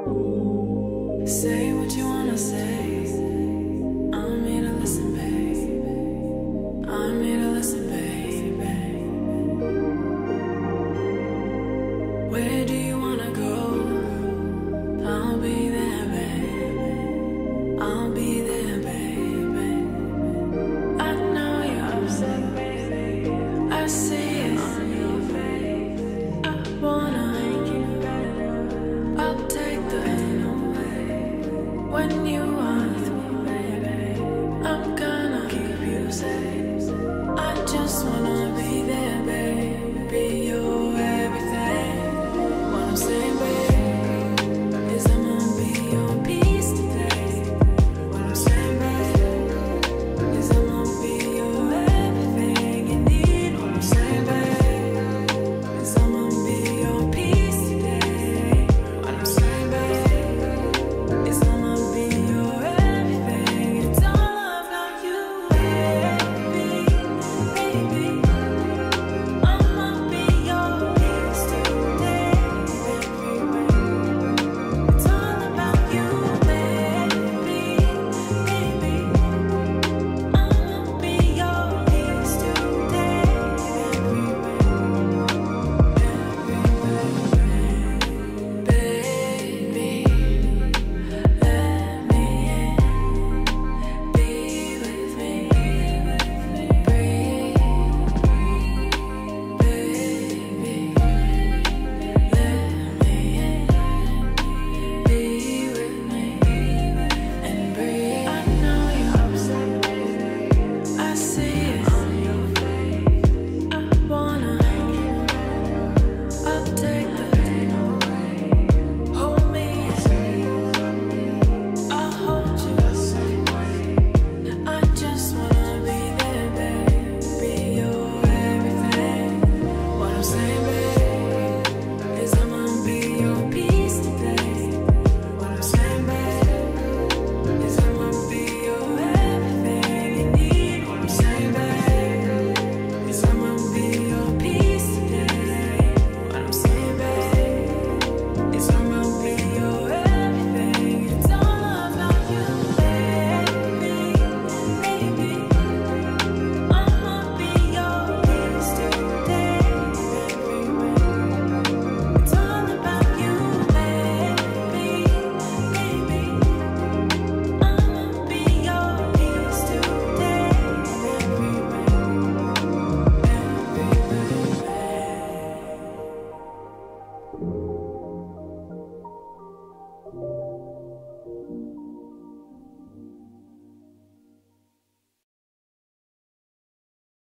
Say what you wanna say. I'm here to listen, babe. I'm here to listen, baby. Where do you wanna go? I'll be there, babe. I'll be there, baby. I know you're upset, baby. I see it on your face. I wanna make you better. I'll take the pain away. When you are with me, baby, I'm gonna keep you safe. I just wanna be there, babe. Be your everything. What I'm saying, babe, is I'm gonna be your peace today. What I'm saying, babe, is I'm gonna be your everything you need. What I'm saying, babe, is I'm gonna be your peace today. What I'm saying, babe, is I'm gonna be your everything. It's all about you, baby, baby. I'ma be your peace today, baby. It's all about you, baby, baby. I'ma be your peace today, baby. Let me in, be with me, breathe, baby. Let me in, be with me, and breathe. I know you're upset, baby. I see it on your face. I wanna make you better. I'll take the pain away. Hold me, I'll hold you the same way. I just wanna be there, babe. Be your everything. What I'm saying, babe, is I'm gonna be your peace today. What I'm saying, babe, is I'm gonna be your everything you need. What I'm saying, babe, is I'm gonna be your peace today. What I'm saying, babe, is I'm gonna be your everything. It's all about you, baby, baby. I'ma be your peace today, baby. It's all about you, baby, baby. I'ma be your peace today, baby.